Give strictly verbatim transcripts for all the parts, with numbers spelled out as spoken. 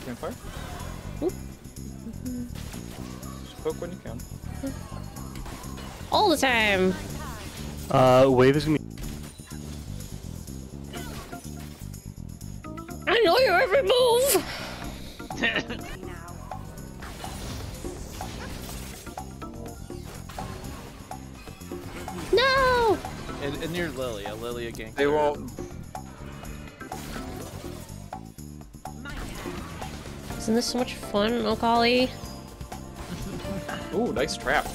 Campfire. Just poke when you can. All the time! Uh, wave is gonna be. I know your every move! No! And, and near Lilia, Lilia gank. They won't. Isn't this so much fun, Akali? Ooh, nice trap.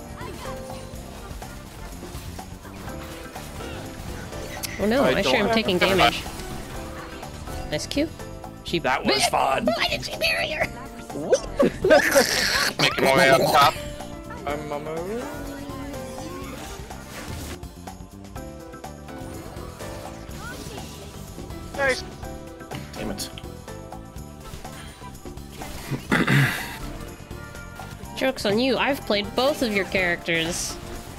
Oh no, I I, sure don't am have taking a- damage. Nice Q. She That was fun. Why did she marry her? Making my way up top. I'm on my way. Nice. Damn it. Joke's on you, I've played both of your characters.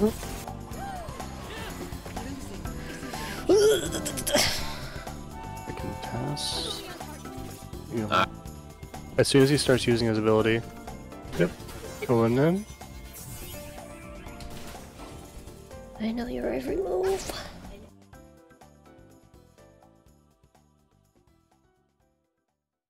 I can pass. You know, Ah. as soon as he starts using his ability. Yep. Going in. I know your every move.